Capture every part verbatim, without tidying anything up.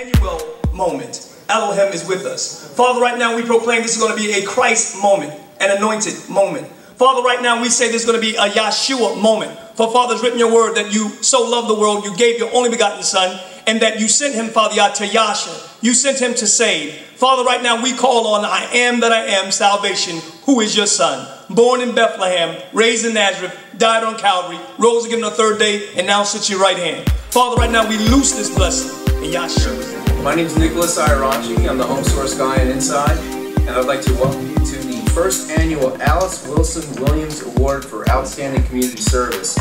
Emmanuel moment. Elohim is with us. Father, right now we proclaim this is going to be a Christ moment, an anointed moment. Father, right now we say this is going to be a Yeshua moment. For Father, it's written in your word that you so loved the world, you gave your only begotten Son, and that you sent him, Father Yah, to Yasha. You sent him to save. Father, right now we call on I am that I am salvation, who is your Son. Born in Bethlehem, raised in Nazareth, died on Calvary, rose again on the third day, and now sits at your right hand. Father, right now we loose this blessing in Yahshua. My name is Nicholas Iarachi. I'm the Home Source guy on Inside, and I'd like to welcome you to the first annual Alice Wilson Williams Award for Outstanding Community Service.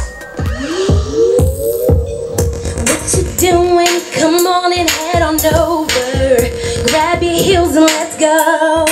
What you doing? Come on and head on over. Grab your heels and let's go.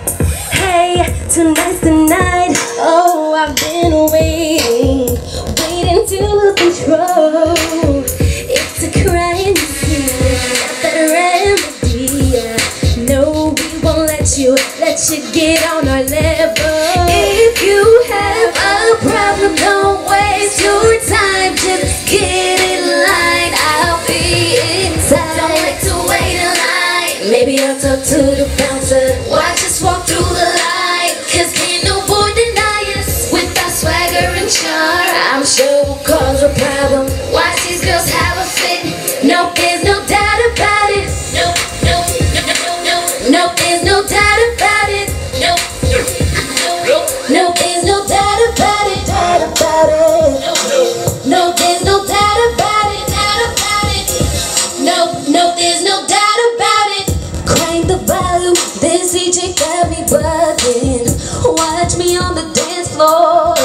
Hey, tonight's the night. Oh, I've been waiting, waiting to lose control. It's a crying disease, not that remedy. No, we won't let you, let you get on our level. If you have a problem, don't waste your time. Just get in line, I'll be inside. Don't like to wait in line. Maybe I'll talk to the bouncer. Watch us walk through the line. Cause can't no boy deny us with our swagger and charm. I'm sure we'll cause a problem. Watch these girls have a fit. No, there's no doubt about it. No, no, no, no, no, no, there's no doubt about it. No, no, no, no, there's no doubt about it. Doubt about it. No, no, there's no doubt about it. Doubt about it. No, no, there's no doubt about it. Crank the volume. This D J got me buzzing. Watch me on the dance floor.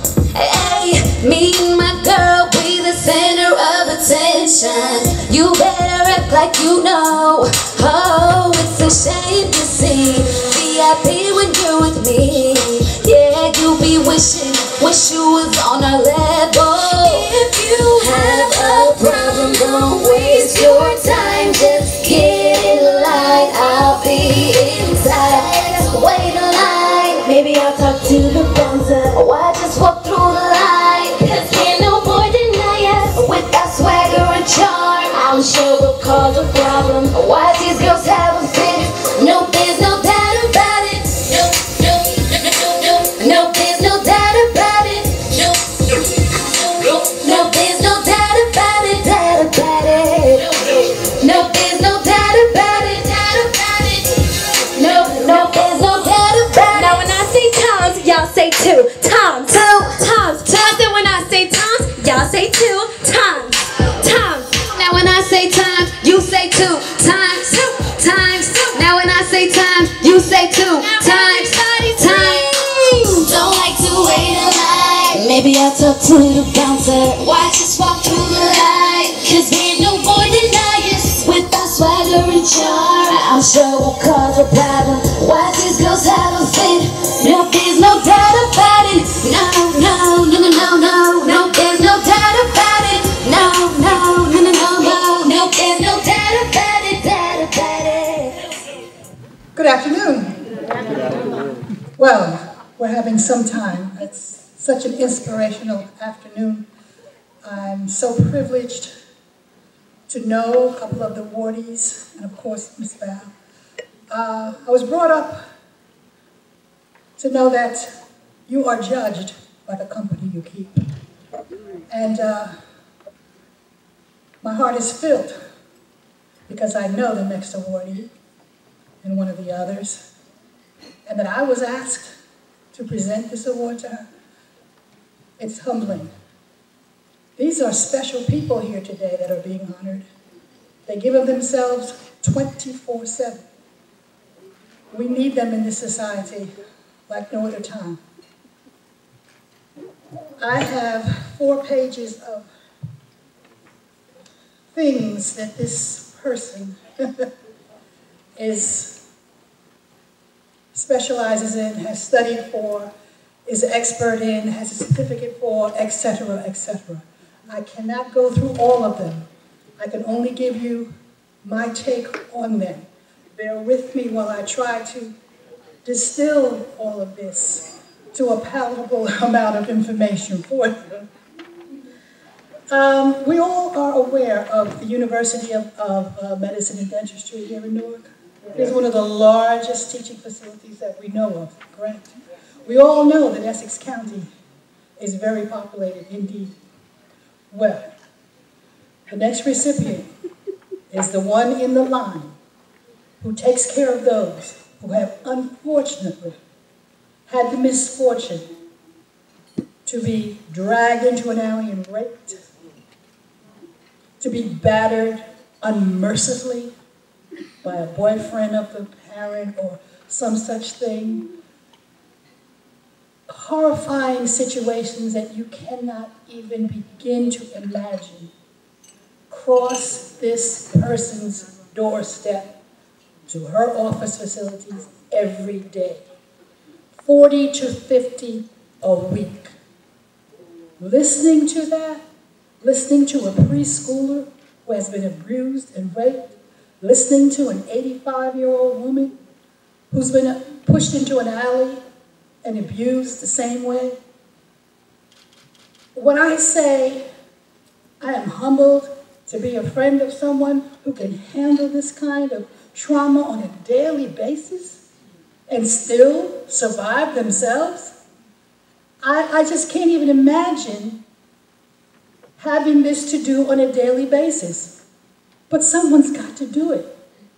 Hey, me and my girl be the center of attention. You better act like you know. Oh, it's a shame to see V I P when you're with me. Yeah, you be wishing, wish you was on our level. If you have a problem, don't waste your time. Just get in line, I'll be inside. Wait in line, maybe I'll talk to the bouncer. Or I just walk through the line. Cause can't no boy deny us with that swagger and charm. I'm sure we'll cause a problem. Why these girls have a fit? No, there's no doubt about it. No, no, no, no, no, no, there's no doubt about it. No, no, no, no, there's no doubt about it. Doubt about it. No, there's no doubt about it. Doubt about it. No, no, there's no doubt about it. Now when I say Toms, y'all say two. Toms, two, Toms, two. I said when I say Toms, y'all say two. Toms, Toms. Now when I say times, you say two times, two times. Now when I say times, you say two times, times. Don't like to wait in line. Maybe I'll talk to the bouncer. Watch us walk through the line. Cause ain't no boy deny us with our swagger and charm. I'm sure we'll cause a problem. Watch these girls have a fit. No, there's no doubt about it. No, no, no, no, no, no, no, there's no doubt about it. No, no, no, no, no, no, no, there's no doubt about it, doubt about it. Good afternoon. Well, we're having some time. It's such an inspirational afternoon. I'm so privileged to know a couple of the awardees, and of course, Miz Val. Uh, I was brought up to know that you are judged by the company you keep. And uh, my heart is filled because I know the next awardee and one of the others, and that I was asked to present this award to her. It's humbling. These are special people here today that are being honored. They give of themselves twenty-four seven. We need them in this society like no other time. I have four pages of things that this person is specializes in, has studied for, is an expert in, has a certificate for, et cetera, et cetera. I cannot go through all of them. I can only give you my take on them. Bear with me while I try to distill all of this to a palatable amount of information for you. Um, we all are aware of the University of, of uh, Medicine and Dentistry here in Newark. It's one of the largest teaching facilities that we know of, correct? We all know that Essex County is very populated indeed. Well, the next recipient is the one in the line who takes care of those who have unfortunately had the misfortune to be dragged into an alley and raped, to be battered unmercifully by a boyfriend of the parent or some such thing. Horrifying situations that you cannot even begin to imagine cross this person's doorstep to her office facilities every day. forty to fifty a week. Listening to that, listening to a preschooler who has been abused and raped, listening to an eighty-five-year-old woman who's been pushed into an alley and abused the same way. When I say I am humbled to be a friend of someone who can handle this kind of trauma on a daily basis and still survive themselves, I, I just can't even imagine having this to do on a daily basis. But someone's got to do it.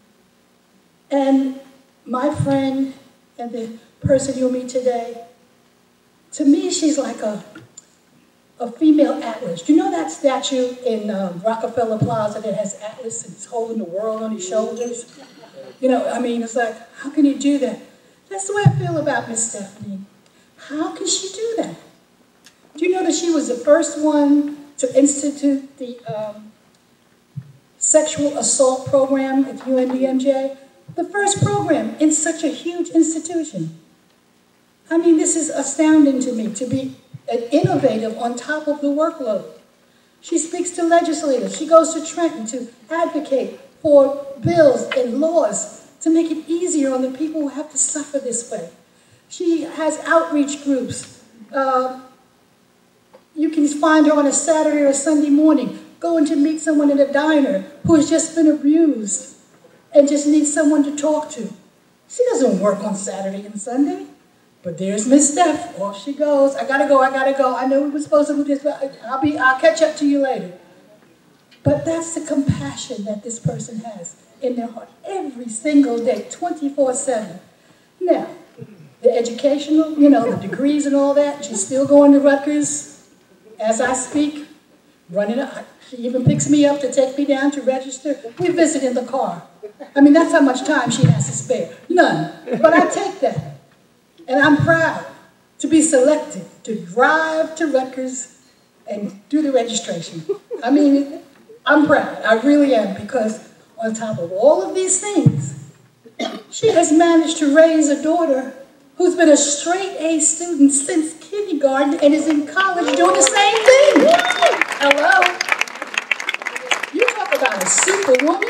And my friend and the person you'll meet today, to me, she's like a, a female Atlas. Do you know that statue in um, Rockefeller Plaza that has Atlas and he's holding the world on his shoulders? You know, I mean, it's like, how can he do that? That's the way I feel about Miss Stephanie. How can she do that? Do you know that she was the first one to institute the um, sexual assault program at U N D M J? The first program in such a huge institution. I mean, this is astounding to me, to be innovative on top of the workload. She speaks to legislators. She goes to Trenton to advocate for bills and laws to make it easier on the people who have to suffer this way. She has outreach groups. Uh, you can find her on a Saturday or a Sunday morning going to meet someone in a diner who has just been abused and just needs someone to talk to. She doesn't work on Saturday and Sunday. But there's Miss Steph. Off she goes. I gotta go, I gotta go. I know we were supposed to do this, but I'll be I'll catch up to you later. But that's the compassion that this person has in their heart every single day, twenty-four seven. Now, the educational, you know, the degrees and all that, she's still going to Rutgers as I speak, running up. She even picks me up to take me down to register. We visit in the car. I mean, that's how much time she has to spare. None. But I take that. And I'm proud to be selected to drive to Rutgers and do the registration. I mean, I'm proud. I really am, because on top of all of these things, she has managed to raise a daughter who's been a straight A student since kindergarten and is in college doing the same thing. Hello? You talk about a superwoman.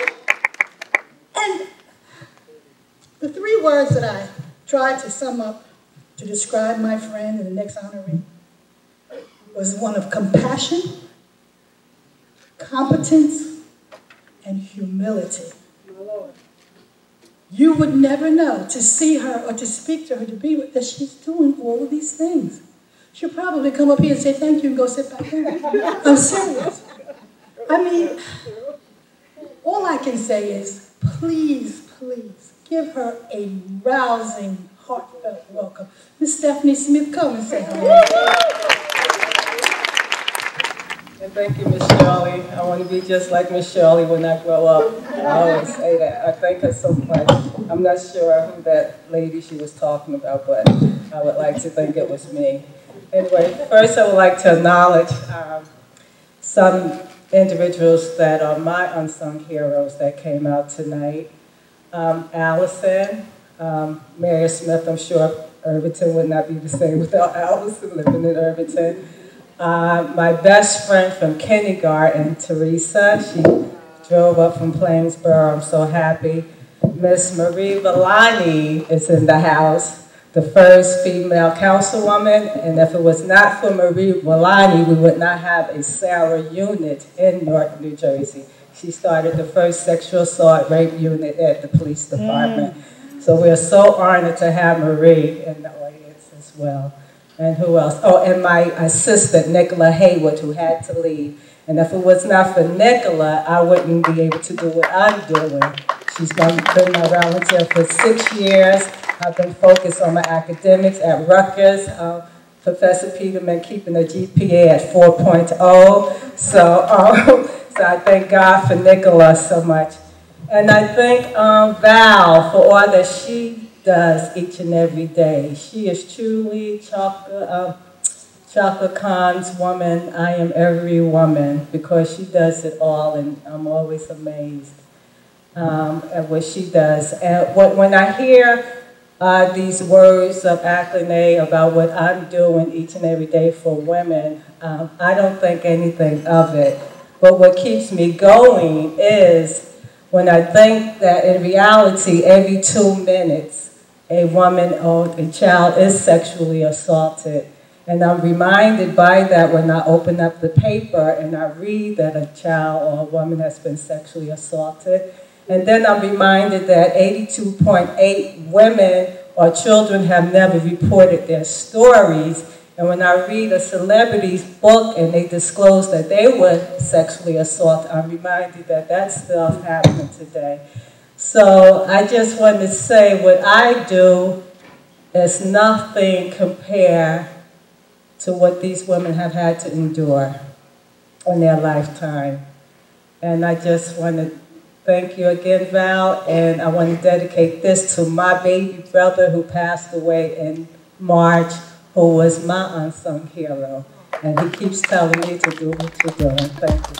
And the three words that I tried to sum up to describe my friend and the next honoree was one of compassion, competence, and humility. You would never know to see her or to speak to her, to be with, that she's doing all of these things. She'll probably come up here and say thank you and go sit back down. I'm serious. I mean, all I can say is please, please give her a rousing, heartfelt welcome. Miss Stephanie Smith, come and say hello. And thank you, Miss Shirley. I want to be just like Miss Shirley when I grow up. I always say that. I thank her so much. I'm not sure who that lady she was talking about, but I would like to think it was me. Anyway, first I would like to acknowledge um, some individuals that are my unsung heroes that came out tonight. Um, Allison, um, Mary Smith, I'm sure Irvington would not be the same without Allison living in Irvington. Uh, my best friend from kindergarten, Teresa, she drove up from Plainsboro. I'm so happy. Miss Marie Villani is in the house. the first female councilwoman, and if it was not for Marie Walani, we would not have a Sarah unit in Newark, New Jersey. She started the first sexual assault rape unit at the police department. Mm. So we're so honored to have Marie in the audience as well. And who else? Oh, and my assistant, Nicola Haywood, who had to leave. And if it was not for Nicola, I wouldn't be able to do what I'm doing. She's been my volunteer for six years. I've been focused on my academics at Rutgers. Uh, Professor Peterman keeping the G P A at four point oh. So, um, so I thank God for Nicola so much. And I thank um, Val for all that she does each and every day. She is truly Chaka, um, Chaka Khan's woman. I am every woman, because she does it all, and I'm always amazed um, at what she does. And what, when I hear Uh, these words of acclamation about what I'm doing each and every day for women, um, I don't think anything of it. But what keeps me going is when I think that in reality, every two minutes, a woman or a child is sexually assaulted. And I'm reminded by that when I open up the paper and I read that a child or a woman has been sexually assaulted. And then I'm reminded that eighty-two point eight women or children have never reported their stories. And when I read a celebrity's book and they disclose that they were sexually assaulted, I'm reminded that that stuff happening today. So I just want to say what I do is nothing compared to what these women have had to endure in their lifetime. And I just want to thank you again, Val, and I want to dedicate this to my baby brother who passed away in March, who was my unsung hero. And he keeps telling me to do what you're doing. Thank you.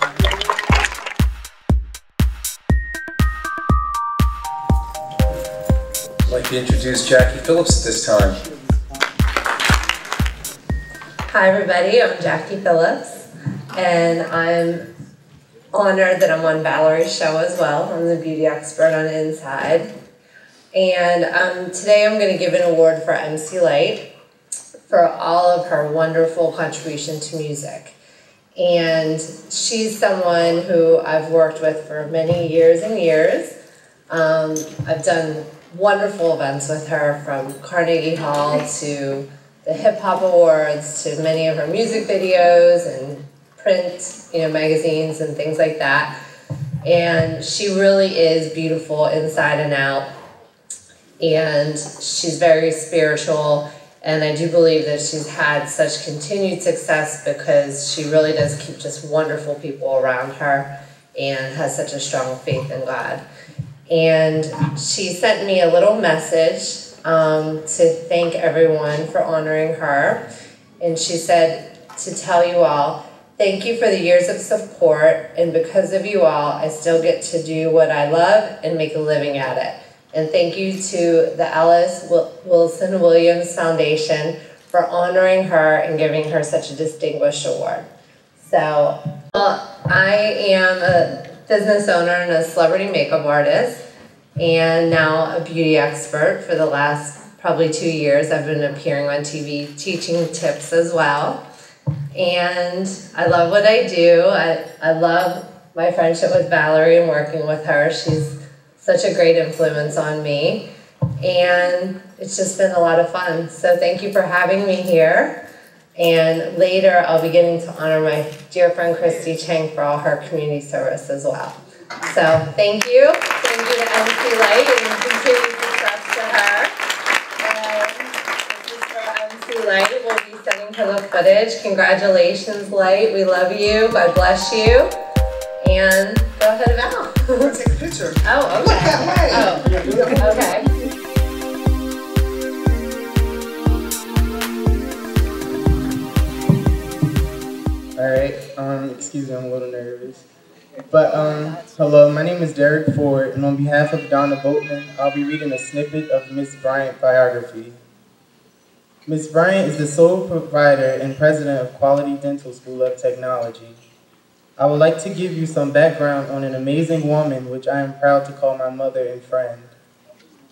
I'd like to introduce Jackie Phillips at this time. Hi everybody, I'm Jackie Phillips, and I'm honored that I'm on Valerie's show as well. I'm the beauty expert on Inside. And um, today I'm going to give an award for M C Light for all of her wonderful contribution to music. And she's someone who I've worked with for many years and years. Um, I've done wonderful events with her, from Carnegie Hall to the Hip Hop Awards to many of her music videos and print, you know, magazines and things like that. And she really is beautiful inside and out. And she's very spiritual. And I do believe that she's had such continued success because she really does keep just wonderful people around her and has such a strong faith in God. And she sent me a little message um, to thank everyone for honoring her. And she said to tell you all, thank you for the years of support, and because of you all, I still get to do what I love and make a living at it. And thank you to the Alice Wilson Williams Foundation for honoring her and giving her such a distinguished award. So, well, I am a business owner and a celebrity makeup artist, and now a beauty expert for the last probably two years. I've been appearing on T V teaching tips as well. And I love what I do. I, I love my friendship with Valerie and working with her. She's such a great influence on me. And it's just been a lot of fun. So thank you for having me here. And later I'll be getting to honor my dear friend Christy Chang for all her community service as well. So thank you. Thank you to M C Light and continued success to her. And this is for M C Light. We'll be sending her the footage. Congratulations, Light. We love you. God bless you. And go ahead, Val. Let's take a picture. Oh, okay. Look that way. Oh, okay. Alright, um, excuse me, I'm a little nervous. But, um, hello, my name is Derek Ford, and on behalf of Donna Boatman, I'll be reading a snippet of Miss Bryant's biography. Miss Bryant is the sole provider and president of Quality Dental School of Technology. I would like to give you some background on an amazing woman which I am proud to call my mother and friend.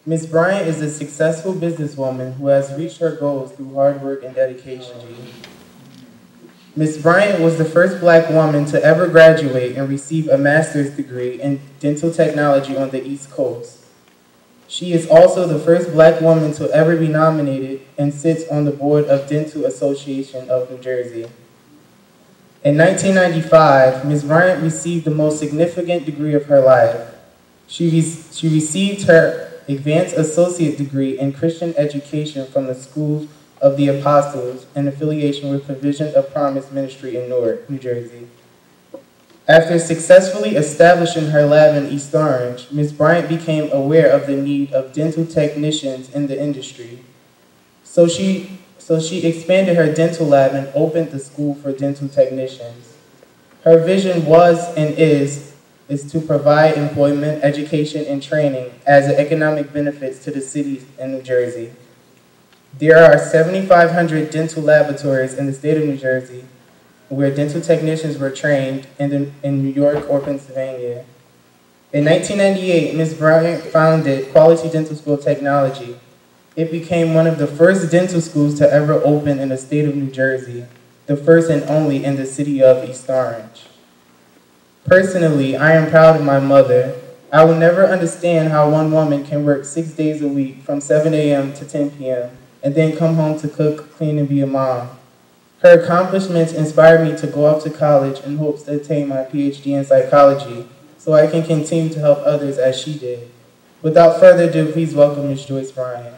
Miz Bryant is a successful businesswoman who has reached her goals through hard work and dedication. Miz Bryant was the first black woman to ever graduate and receive a master's degree in dental technology on the East Coast. She is also the first black woman to ever be nominated and sits on the board of Dental Association of New Jersey. In nineteen ninety-five, Miz Bryant received the most significant degree of her life. She, re she received her Advanced Associate degree in Christian Education from the School of the Apostles in affiliation with Provision of Promise Ministry in Newark, New Jersey. After successfully establishing her lab in East Orange, Miz Bryant became aware of the need of dental technicians in the industry. So she, so she expanded her dental lab and opened the School for Dental Technicians. Her vision was and is is to provide employment, education, and training as economic benefits to the cities in New Jersey. There are seven thousand five hundred dental laboratories in the state of New Jersey where dental technicians were trained in, the, in New York or Pennsylvania. In nineteen ninety-eight, Miz Bryant founded Quality Dental School of Technology. It became one of the first dental schools to ever open in the state of New Jersey, the first and only in the city of East Orange. Personally, I am proud of my mother. I will never understand how one woman can work six days a week from seven A M to ten P M and then come home to cook, clean, and be a mom. Her accomplishments inspired me to go off to college in hopes to attain my P H D in psychology so I can continue to help others as she did. Without further ado, please welcome Miz Joyce Bryant.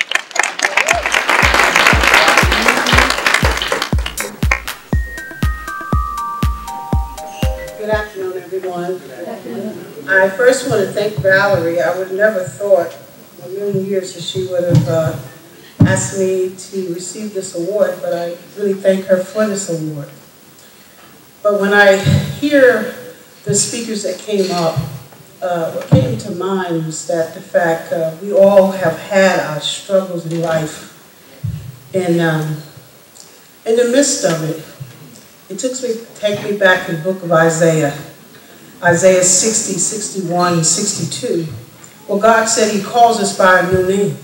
Good afternoon, everyone. I first want to thank Valerie. I would never thought in a million years that she would have uh, asked me to receive this award, but I really thank her for this award. But when I hear the speakers that came up, uh, what came to mind was that the fact uh, we all have had our struggles in life, and um, in the midst of it, it took me, take me back to the book of Isaiah, Isaiah sixty, sixty-one, and sixty-two. Well, God said he calls us by a new name.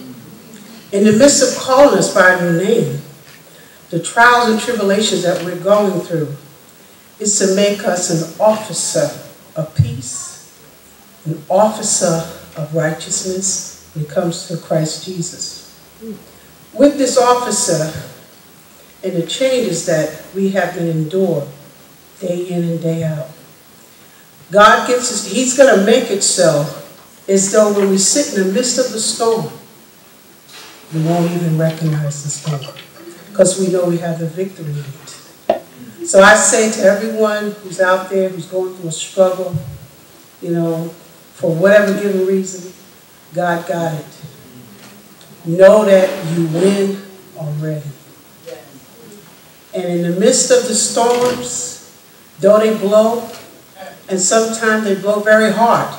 In the midst of calling us by a new name, the trials and tribulations that we're going through is to make us an officer of peace, an officer of righteousness when it comes to Christ Jesus. With this officer, and the changes that we have been endured day in and day out. God gives us, he's going to make it so as though when we sit in the midst of the storm, we won't even recognize the storm because we know we have the victory in it. So I say to everyone who's out there, who's going through a struggle, you know, for whatever given reason, God got it. Know that you win already. And in the midst of the storms, though they blow, and sometimes they blow very hard,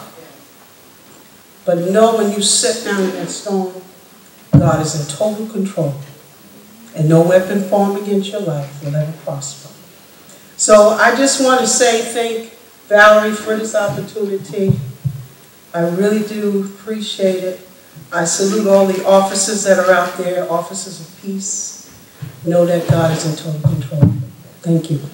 but know when you sit down in that storm, God is in total control. And no weapon formed against your life will ever prosper. So I just want to say thank Valerie for this opportunity. I really do appreciate it. I salute all the officers that are out there, officers of peace. Know that God is in total control. Thank you.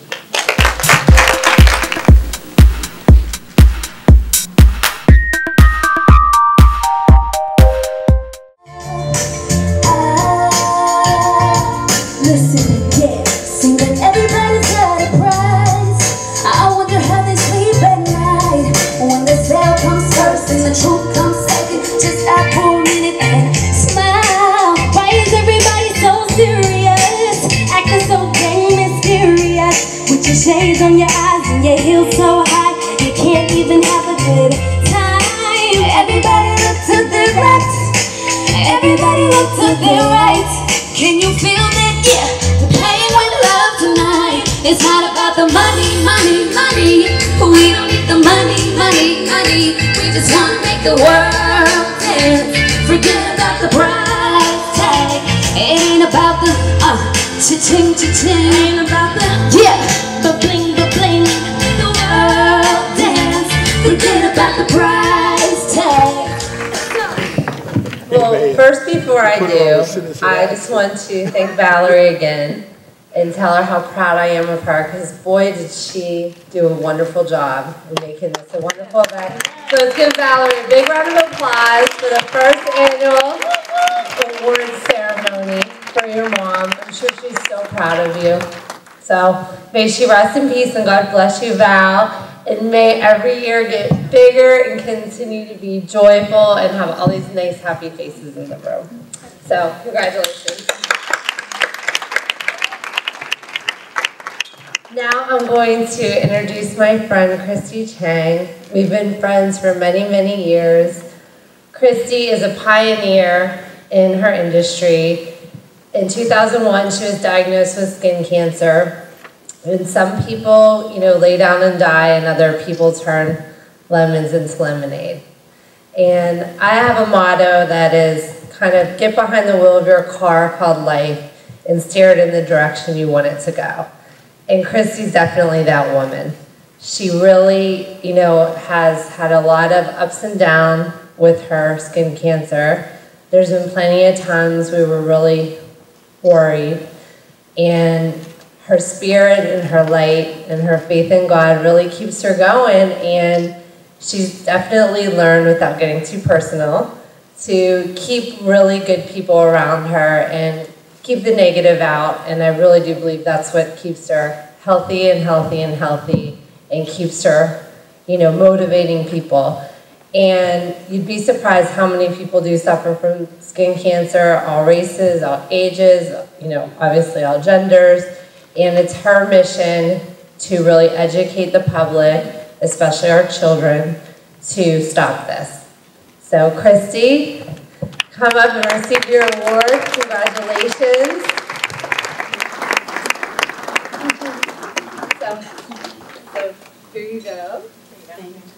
Listen, yeah, see that everybody's got a prize. I wonder how they sleep at night when the veil comes first and the truth comes second. Just act for a minute and smile. Why is everybody so serious? Acting so dang mysterious, with your shades on your eyes and your heels so high, you can't even have a good time. Everybody look to the left, everybody look to the right. Can you feel that? Yeah, we're playing with love tonight. It's not about the money, money, money. We don't need the money, money, money. We just want to make the world dance. Forget about the price tag. It ain't about the uh cha-ching, cha-ching. Ain't about the yeah, the bling, the bling. The world dance. Forget about the price tag. first, before I do, I just want to thank Valerie again and tell her how proud I am of her, because boy did she do a wonderful job in making this a wonderful event. So let's give Valerie a big round of applause for the first annual award ceremony for your mom. I'm sure she's so proud of you. So may she rest in peace and God bless you, Val. And may every year get bigger and continue to be joyful and have all these nice, happy faces in the room. So, congratulations. Now I'm going to introduce my friend, Christy Chang. We've been friends for many, many years. Christy is a pioneer in her industry. In two thousand one, she was diagnosed with skin cancer. And some people, you know, lay down and die, and other people turn lemons into lemonade. And I have a motto that is kind of get behind the wheel of your car called life and steer it in the direction you want it to go. And Christy's definitely that woman. She really, you know, has had a lot of ups and downs with her skin cancer. There's been plenty of times we were really worried, and her spirit and her light and her faith in God really keeps her going, and she's definitely learned, without getting too personal, to keep really good people around her and keep the negative out, and I really do believe that's what keeps her healthy and healthy and healthy and keeps her, you know, motivating people. And you'd be surprised how many people do suffer from skin cancer, all races, all ages, you know, obviously all genders. And it's her mission to really educate the public, especially our children, to stop this. So Christy, come up and receive your award. Congratulations. So, so here you go. Thank you.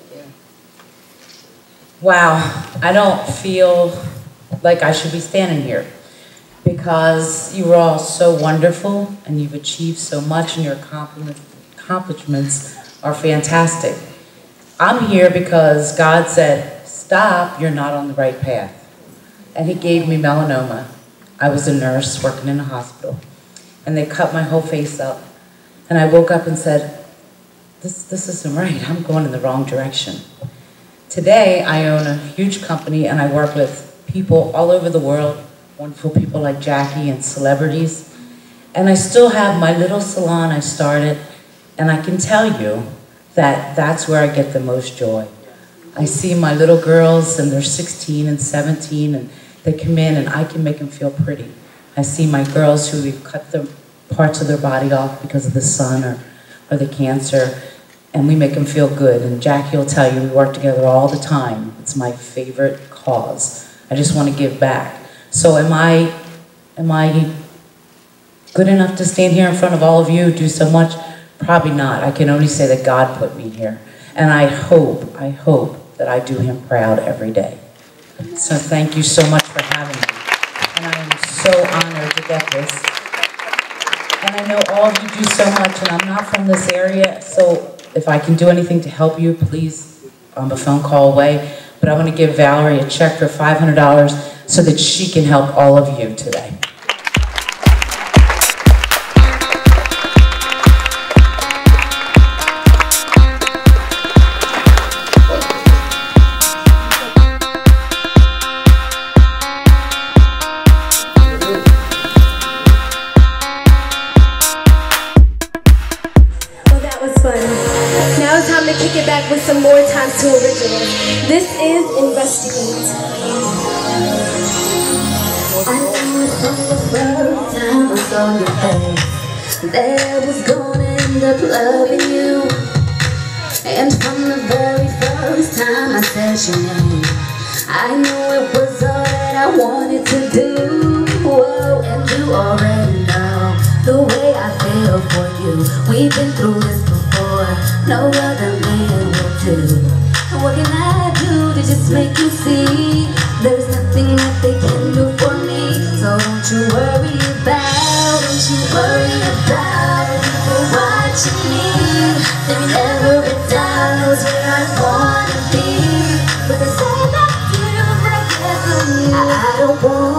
Wow, I don't feel like I should be standing here, because you were all so wonderful and you've achieved so much, and your accomplishments are fantastic. I'm here because God said, stop, you're not on the right path. And he gave me melanoma. I was a nurse working in a hospital, and they cut my whole face up. And I woke up and said, this, this isn't right, I'm going in the wrong direction. Today, I own a huge company, and I work with people all over the world, wonderful people like Jackie and celebrities. And I still have my little salon I started, and I can tell you that that's where I get the most joy. I see my little girls, and they're sixteen and seventeen, and they come in and I can make them feel pretty. I see my girls who we've cut the parts of their body off because of the sun or, or the cancer, and we make them feel good. And Jackie will tell you, we work together all the time. It's my favorite cause. I just want to give back. So am I, am I good enough to stand here in front of all of you, do so much? Probably not. I can only say that God put me here. And I hope, I hope that I do him proud every day. So thank you so much for having me. And I am so honored to get this. And I know all of you do so much, and I'm not from this area, so if I can do anything to help you, please, I'm a phone call away. But I want to give Valerie a check for five hundred dollars so that she can help all of you today. Kick it back with some more times to originals. This is Investigate. I knew it from the first time I saw your face that I was gonna end up loving you. And from the very first time I said your name, I knew it was all that I wanted to do. Whoa, and you already know the way I feel for you. We've been through this before, no other man will do. And what can I do to just make you see there's nothing that they can do for me? So don't you worry about, don't you worry about people watching me. There never a doubt where I wanna be, but they say that you forget me. I, I don't want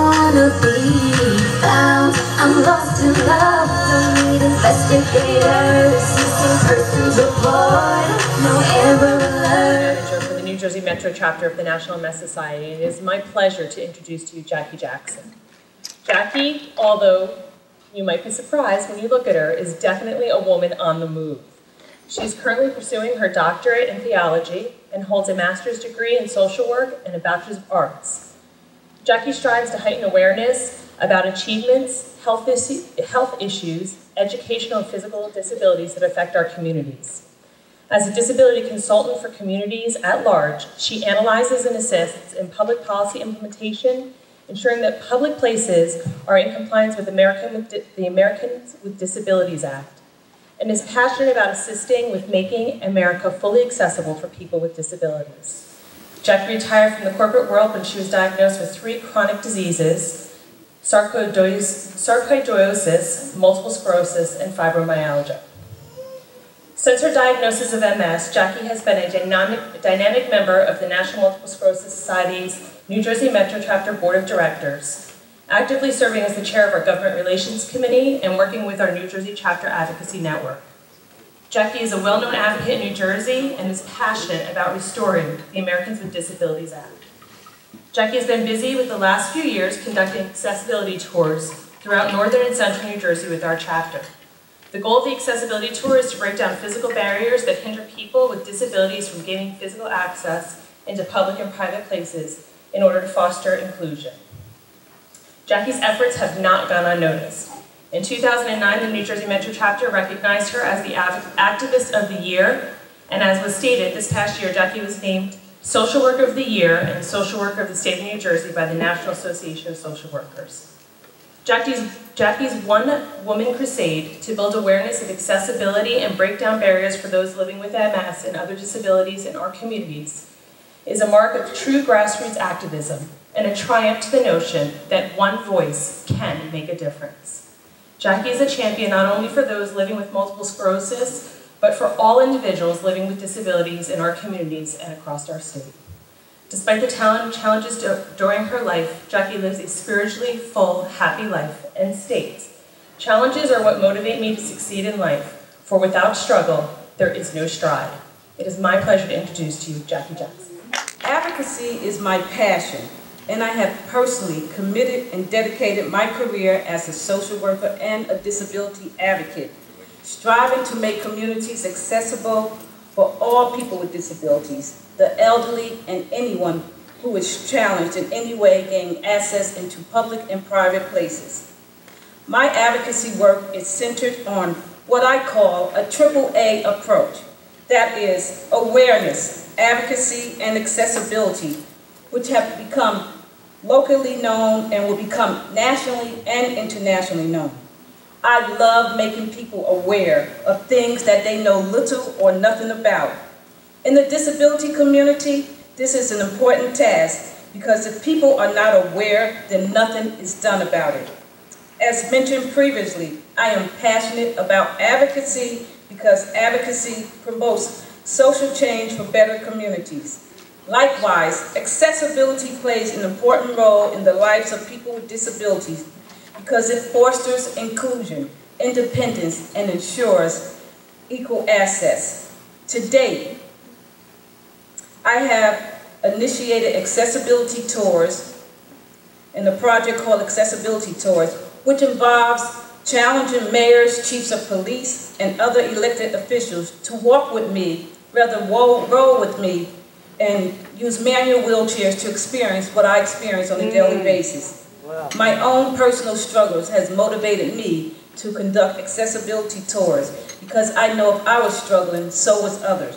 Jersey Metro chapter of the National M S Society. It is my pleasure to introduce to you Jackie Jackson. Jackie, although you might be surprised when you look at her, is definitely a woman on the move. She's currently pursuing her doctorate in theology and holds a master's degree in social work and a bachelor's of arts. Jackie strives to heighten awareness about achievements, health, is health issues, educational and physical disabilities that affect our communities. As a disability consultant for communities at large, she analyzes and assists in public policy implementation, ensuring that public places are in compliance with American with the Americans with Disabilities Act, and is passionate about assisting with making America fully accessible for people with disabilities. Jackie retired from the corporate world when she was diagnosed with three chronic diseases: sarcoidosis, multiple sclerosis, and fibromyalgia. Since her diagnosis of M S, Jackie has been a dynamic, dynamic member of the National Multiple Sclerosis Society's New Jersey Metro Chapter Board of Directors, actively serving as the chair of our Government Relations Committee and working with our New Jersey Chapter Advocacy Network. Jackie is a well-known advocate in New Jersey and is passionate about restoring the Americans with Disabilities Act. Jackie has been busy with the last few years conducting accessibility tours throughout northern and central New Jersey with our chapter. The goal of the accessibility tour is to break down physical barriers that hinder people with disabilities from gaining physical access into public and private places in order to foster inclusion. Jackie's efforts have not gone unnoticed. In two thousand nine, the New Jersey Metro Chapter recognized her as the Activist of the Year, and as was stated, this past year, Jackie was named Social Worker of the Year and Social Worker of the State of New Jersey by the National Association of Social Workers. Jackie's, Jackie's one-woman crusade to build awareness of accessibility and break down barriers for those living with M S and other disabilities in our communities is a mark of true grassroots activism and a triumph to the notion that one voice can make a difference. Jackie is a champion not only for those living with multiple sclerosis, but for all individuals living with disabilities in our communities and across our state. Despite the challenges during her life, Jackie lives a spiritually full, happy life and states, "Challenges are what motivate me to succeed in life, for without struggle, there is no stride." It is my pleasure to introduce to you Jackie Jackson. Advocacy is my passion, and I have personally committed and dedicated my career as a social worker and a disability advocate, striving to make communities accessible for all people with disabilities, the elderly, and anyone who is challenged in any way gaining access into public and private places. My advocacy work is centered on what I call a triple A approach. That is awareness, advocacy, and accessibility, which have become locally known and will become nationally and internationally known. I love making people aware of things that they know little or nothing about. In the disability community, this is an important task because if people are not aware, then nothing is done about it. As mentioned previously, I am passionate about advocacy because advocacy promotes social change for better communities. Likewise, accessibility plays an important role in the lives of people with disabilities because it fosters inclusion, independence, and ensures equal access. To date, I have initiated accessibility tours in a project called Accessibility Tours, which involves challenging mayors, chiefs of police, and other elected officials to walk with me, rather roll, roll with me, and use manual wheelchairs to experience what I experience on a mm. daily basis. Wow. My own personal struggles has motivated me to conduct accessibility tours because I know if I was struggling, so was others.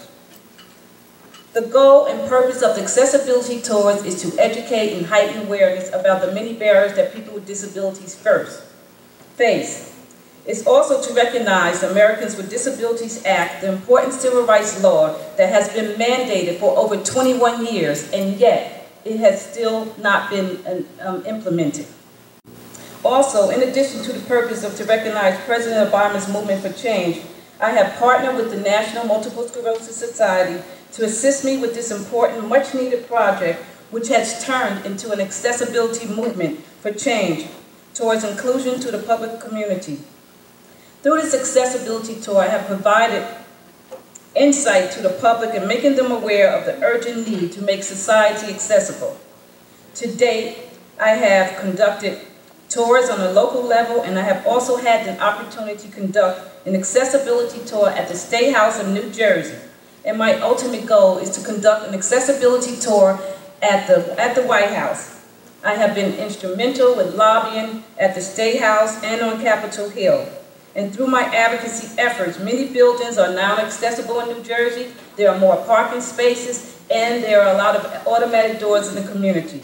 The goal and purpose of the accessibility tours is to educate and heighten awareness about the many barriers that people with disabilities first face. It's also to recognize the Americans with Disabilities Act, the important civil rights law that has been mandated for over twenty-one years, and yet it has still not been um, implemented. Also, in addition to the purpose of to recognize President Obama's movement for change, I have partnered with the National Multiple Sclerosis Society to assist me with this important, much-needed project, which has turned into an accessibility movement for change towards inclusion to the public community. Through this accessibility tour, I have provided insight to the public and making them aware of the urgent need to make society accessible. To date, I have conducted tours on a local level, and I have also had the opportunity to conduct an accessibility tour at the State House of New Jersey. And my ultimate goal is to conduct an accessibility tour at the, at the White House. I have been instrumental with lobbying at the State House and on Capitol Hill. And through my advocacy efforts, many buildings are now accessible in New Jersey. There are more parking spaces, and there are a lot of automatic doors in the community.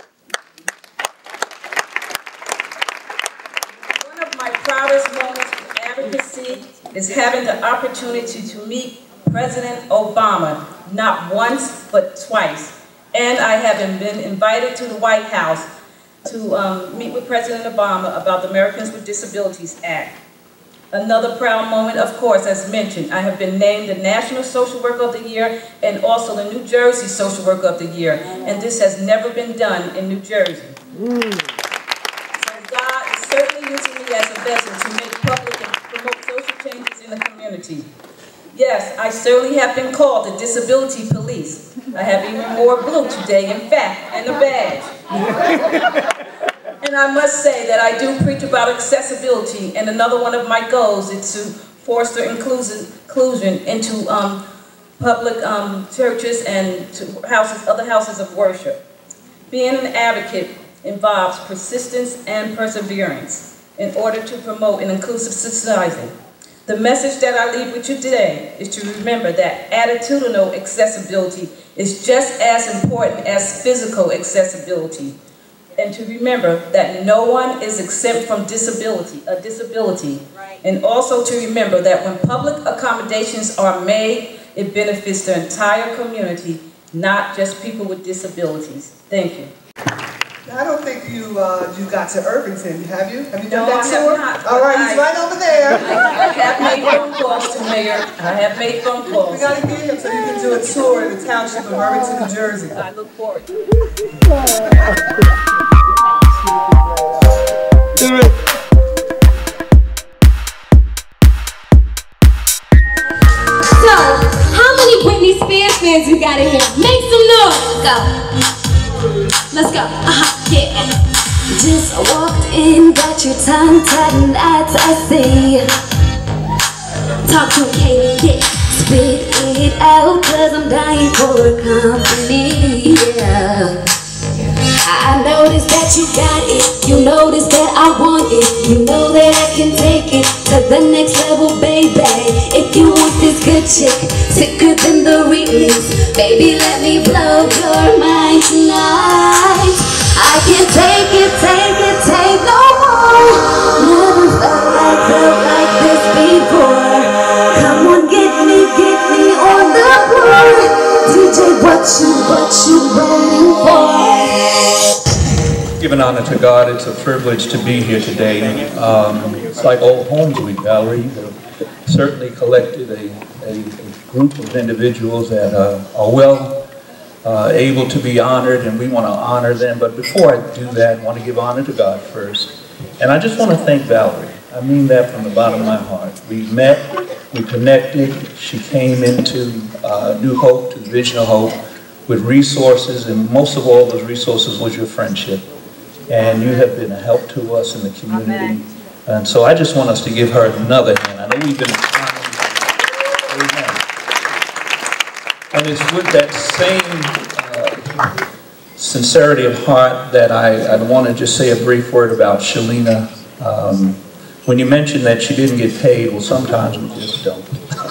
One of my proudest moments of advocacy is having the opportunity to meet President Obama, not once, but twice. And I have been invited to the White House to um, meet with President Obama about the Americans with Disabilities Act. Another proud moment, of course, as mentioned, I have been named the National Social Worker of the Year and also the New Jersey Social Worker of the Year. And this has never been done in New Jersey. Mm. So God is certainly using me as a vessel to make public and promote social changes in the community. Yes, I certainly have been called the disability police. I have even more blue today, in fact, and a badge. And I must say that I do preach about accessibility, and another one of my goals is to foster inclusion, inclusion into um, public um, churches and to houses, other houses of worship. Being an advocate involves persistence and perseverance in order to promote an inclusive society. The message that I leave with you today is to remember that attitudinal accessibility is just as important as physical accessibility. And to remember that no one is exempt from disability, a disability. Right. And also to remember that when public accommodations are made, it benefits the entire community, not just people with disabilities. Thank you. I don't think you uh, you got to Irvington, have you? Have you done No, that I tour? have not. All right, he's right over there. I have made phone calls to Mayor. I have made phone calls. We got to get him so you can do a tour in the township of Irvington, New Jersey. I look forward to it. So, how many Britney Spears fans we got in here? Make some noise. Go. Let's go. Uh-huh. Yeah. Just walked in, got your tongue tied and eyes I see. Talk to Katie, yeah. Spit it out, cause I'm dying for a company, yeah. I noticed that you got it, you noticed that I want it, you know that I can take it to the next level, baby. If you want this good chick, sicker than the remix, baby, let me blow your mind tonight. I can't take it, take it, take no more. Never felt like, felt like this before. Come on, get me, get me on the floor. D J, what you, what you rolling for? Giving honor to God, it's a privilege to be here today. Um, it's like Old Homes Week, Valerie. You have certainly collected a, a, a group of individuals that uh, are well uh, able to be honored, and we want to honor them. But before I do that, I want to give honor to God first. And I just want to thank Valerie. I mean that from the bottom of my heart. We met, we connected. She came into uh, New Hope, to the Vision of Hope, with resources, and most of all, those resources was your friendship. And you have been a help to us in the community. Amen. And so I just want us to give her another hand. I know we've been Amen. And it's with that same uh, sincerity of heart that I, I want to just say a brief word about Shalina. Um, when you mentioned that she didn't get paid, well, sometimes we just don't.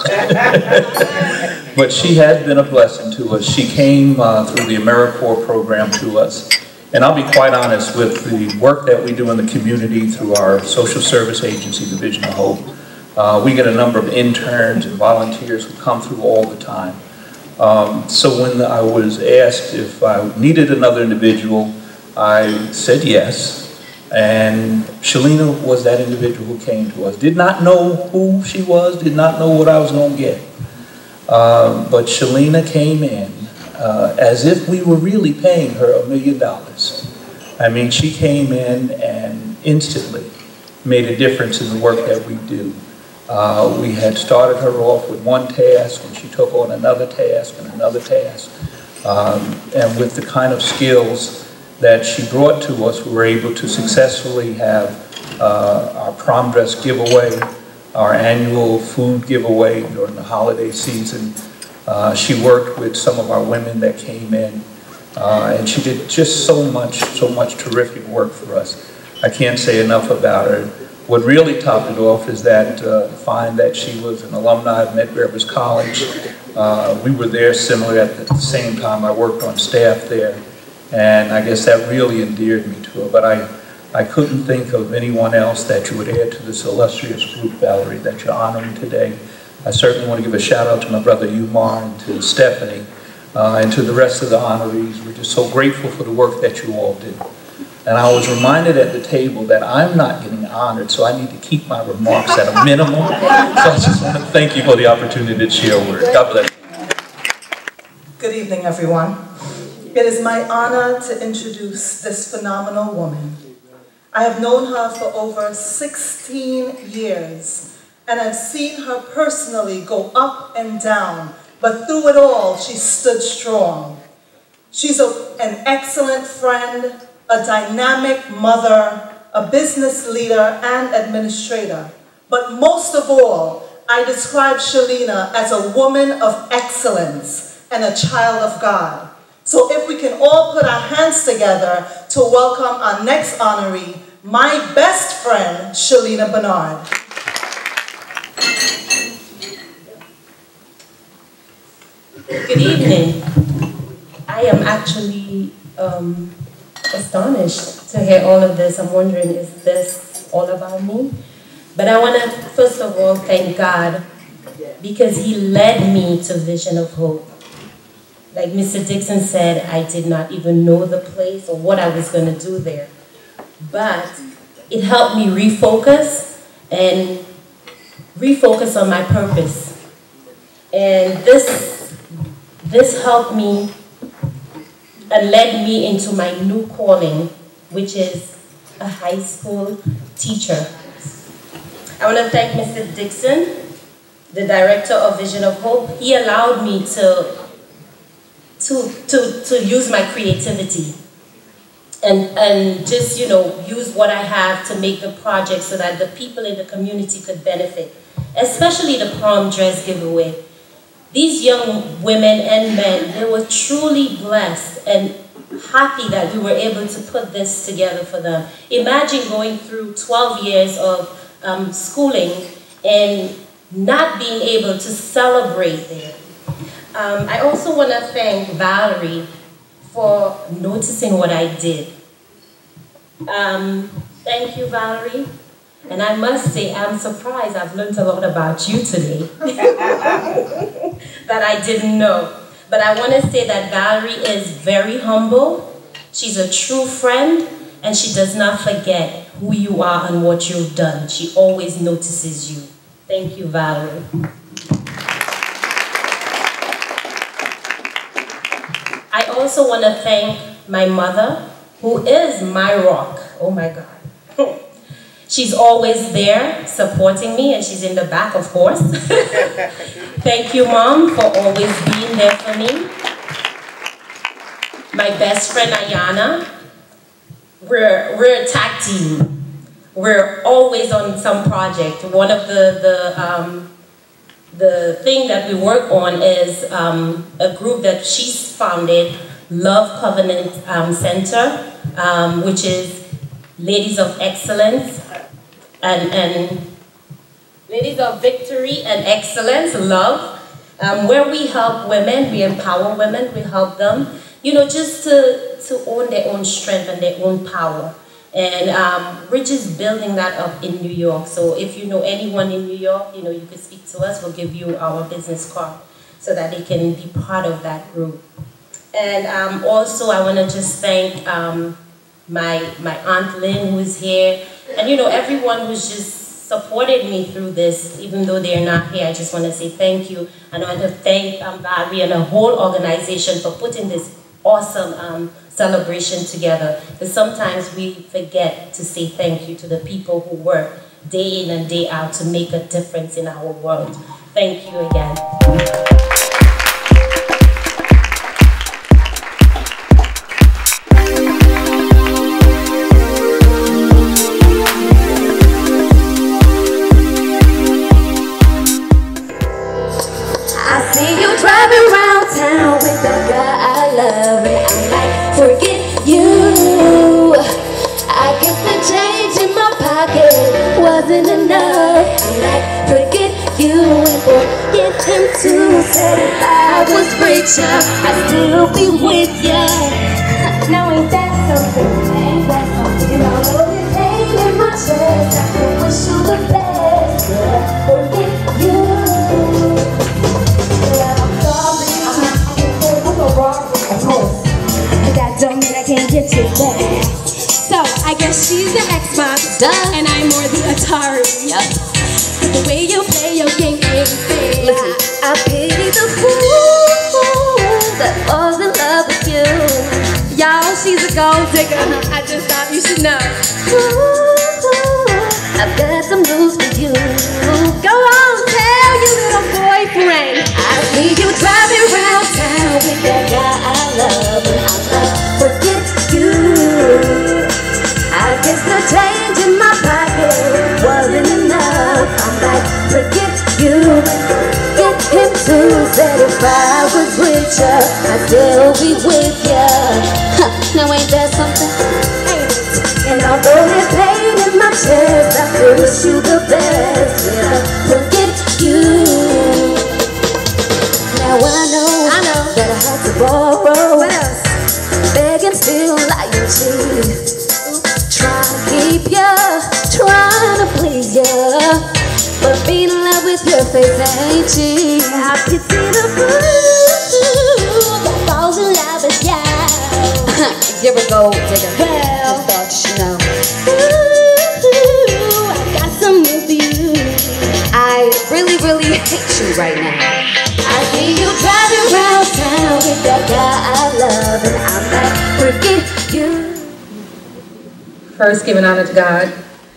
But she has been a blessing to us. She came uh, through the AmeriCorps program to us. And I'll be quite honest, with the work that we do in the community through our social service agency, the Vision of Hope, uh, we get a number of interns and volunteers who come through all the time. Um, so when I was asked if I needed another individual, I said yes. And Shalina was that individual who came to us. Did not know who she was, did not know what I was going to get. Uh, but Shalina came in uh, as if we were really paying her a million dollars. I mean, she came in and instantly made a difference in the work that we do. Uh, we had started her off with one task, and she took on another task and another task. Um, and with the kind of skills that she brought to us, we were able to successfully have uh, our prom dress giveaway, our annual food giveaway during the holiday season. Uh, she worked with some of our women that came in, uh, and she did just so much, so much terrific work for us. I can't say enough about her. What really topped it off is that uh, find that she was an alumni of Medgar Evers College. Uh, we were there similar at the same time. I worked on staff there, and I guess that really endeared me to her. But I, I couldn't think of anyone else that you would add to this illustrious group, Valerie, that you're honoring today. I certainly want to give a shout out to my brother Umar and to Stephanie uh, and to the rest of the honorees. We're just so grateful for the work that you all did. And I was reminded at the table that I'm not getting honored, so I need to keep my remarks at a minimum. So I just want to thank you for the opportunity to share a word. God bless you. Good evening, everyone. It is my honor to introduce this phenomenal woman. I have known her for over sixteen years, and I've seen her personally go up and down, but through it all, she stood strong. She's a, an excellent friend, a dynamic mother, a business leader, and administrator. But most of all, I describe Shalina as a woman of excellence and a child of God. So if we can all put our hands together to welcome our next honoree, my best friend, Shalina Bernard. Good evening. I am actually um, astonished to hear all of this. I'm wondering, is this all about me? But I want to, first of all, thank God because He led me to Vision of Hope. Like Mister Dixon said, I did not even know the place or what I was going to do there. But it helped me refocus and refocus on my purpose. And this, this helped me and led me into my new calling, which is a high school teacher. I want to thank Mister Dixon, the director of Vision of Hope. He allowed me to, to, to, to use my creativity and, and just, you know, use what I have to make the project so that the people in the community could benefit, especially the prom dress giveaway. These young women and men, they were truly blessed and happy that we were able to put this together for them. Imagine going through twelve years of um, schooling and not being able to celebrate there. Um, I also want to thank Valerie for noticing what I did. Um, thank you, Valerie. And I must say, I'm surprised I've learned a lot about you today that I didn't know. But I want to say that Valerie is very humble. She's a true friend, and she does not forget who you are and what you've done. She always notices you. Thank you, Valerie. I also want to thank my mother, who is my rock. Oh my God. She's always there supporting me, and she's in the back, of course. Thank you, Mom, for always being there for me. My best friend, Ayana. We're, we're a tag team. We're always on some project. One of the, the, um, the thing that we work on is um, a group that she's founded, Love Covenant um, Center, um, which is Ladies of Excellence. And, and Ladies of Victory and Excellence, Love, um, where we help women, we empower women, we help them, you know, just to, to own their own strength and their own power. And um, we're just building that up in New York. So if you know anyone in New York, you know, you can speak to us, we'll give you our business card so that they can be part of that group. And um, also I want to just thank um, my, my Aunt Lynn, who is here. And you know, everyone who's just supported me through this, even though they're not here, I just want to say thank you. And I want to thank um, Valerie and the whole organization for putting this awesome um, celebration together. Because sometimes we forget to say thank you to the people who work day in and day out to make a difference in our world. Thank you again. I see you driving around town with that guy I love, and I'm like, forget you. I guess the change in my pocket wasn't enough. I'm like, forget you and forget him too. Said if I was richer, I'd still be with ya. Now ain't that something? Ain't that something? You know, the pain in my chest, I can wish you the best. Yeah, forget you. That don't mean I can't get you back. So I guess she's the Xbox, duh, and I'm more the Atari. Yep. The way you play your game ain't fair. Listen, I pity the fool that falls in love with you. Y'all, she's a gold digger. I just thought you should know. Ooh, I've got some news for you. Go on, tell your little boyfriend. I see you driving around town with that guy I love, and I'm like, forget you. I guess the change in my pocket wasn't enough. I'm like, forget you, forget him too. Said if I was richer, I'd still be with ya. Huh, now ain't that something? Ain't it? And although there's pain in my chest, I still wish you the best. Yeah, forget you. Now I know, I know that I had to borrow. What else? Beg and steal, lie and cheat. Try to keep ya, trying to please ya, but being in love with your face ain't cheap. I pity the fool that falls in love with ya. Here we go, digger. Well, just thought you should know. Ooh, I got some news for you. I really, really hate you right now. I see you driving around town with that guy I love, and I'm like, forget you. First, giving honor to God.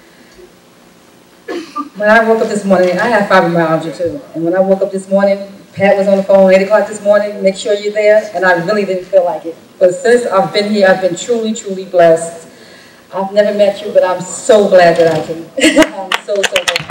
When I woke up this morning, I have fibromyalgia too. And when I woke up this morning, Pat was on the phone eight o'clock this morning, make sure you're there, and I really didn't feel like it. But since I've been here, I've been truly, truly blessed. I've never met you, but I'm so glad that I can. I'm so, so glad.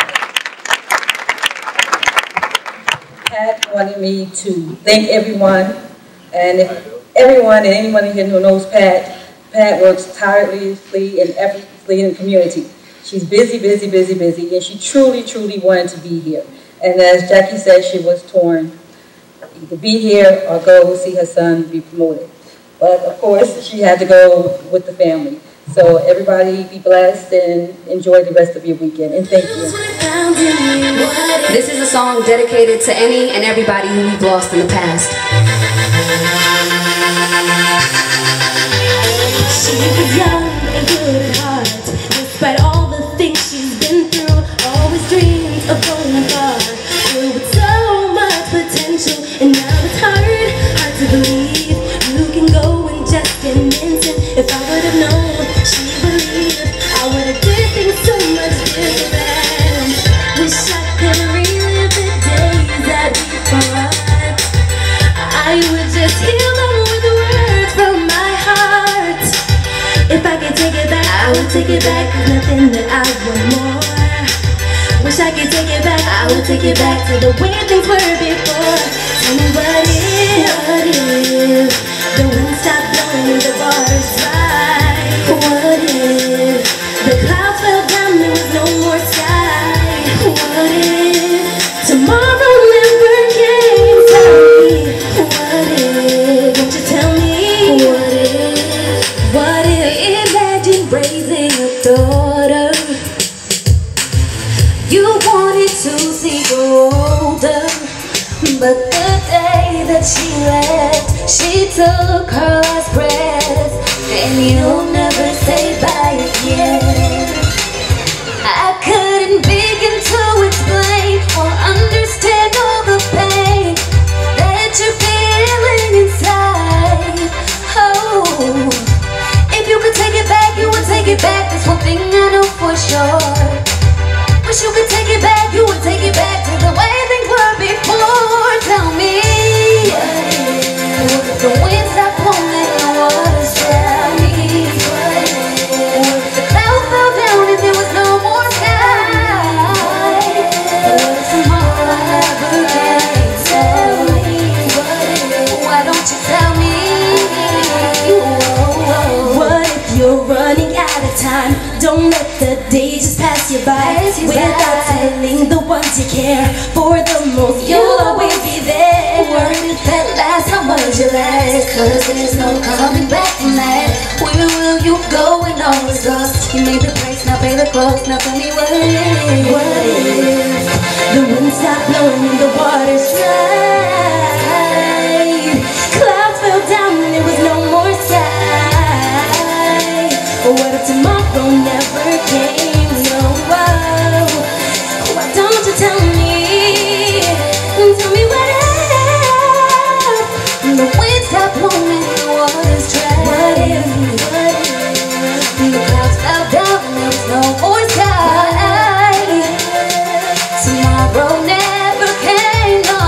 Pat wanted me to thank everyone, and if everyone and anyone in here who knows Pat, Pat works tirelessly and effortlessly in the community. She's busy, busy, busy, busy, and she truly, truly wanted to be here. And as Jackie said, she was torn. Either be here or go see her son be promoted. But of course, she had to go with the family. So everybody be blessed and enjoy the rest of your weekend. And thank you. This is a song dedicated to any and everybody who we've lost in the past. She was young and good at heart. Despite all the things she's been through, always dreamed of going far. Filled with so much potential, and now it's hard, hard to believe you can go in just an instant. If I would have known she believed, I would have did things so much different. Wish I could relive the days that we fought. I would just heal them with words from my heart. If I could take it back, I would take it back. There's nothing that I want more. Wish I could take it back, I would take it back to the way things were before. Tell me what if, what if the wind stopped blowing and the water's dry? What if the clouds fell down, there was no more sky? What if tomorrow never came? Tell me, what if, won't you tell me? What if, what if, imagine raising a daughter you wanted to see grow older, but the day that she left, she took her last breath, and you'll never say bye again. I couldn't begin to explain or understand all the pain that you're feeling inside. Oh, if you could take it back, you would take it back. That's one thing I know for sure. don't you tell me? What if you're running out of time? Don't let the days just pass you by without telling the ones you care for the most. You'll always be there. Worries that last, how much you last? Cause there's no coming back from that. Where will you go when all is lost? You made the price, now pay the cost. Now tell me what if? What if the wind stopped blowing and the water's dried? Clouds fell down and there was no more sky. But what if tomorrow never came? No, whoa. Why don't you tell me? Tell me what if the wind stopped blowing and the water's dry? What if? What if the clouds fell down and there was no more sky? Tomorrow never came. No.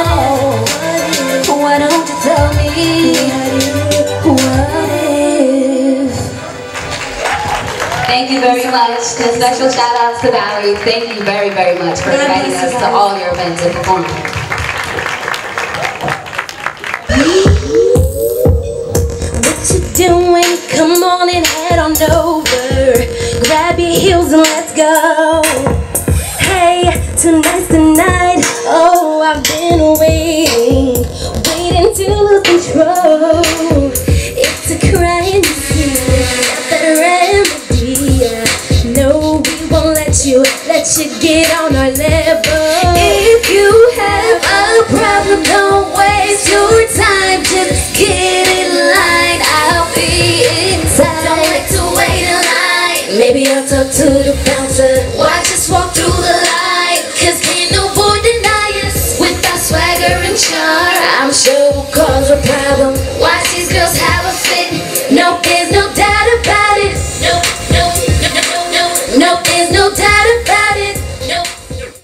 Why don't you tell me? What if? Thank you very much. And special shout outs to Valerie. Thank you very, very much for inviting us to all your events and performing. What you doing? Come on and head on over. Grab your heels and let's go. Hey, tonight's the night. Oh, I've been waiting, waiting to lose control. It's a crime to see, not the remedy. No, we won't let you, let you get on our level. If you have a problem, don't waste your time. Just get in line, I'll be inside. Don't like to wait in line. Maybe I'll talk to the founder.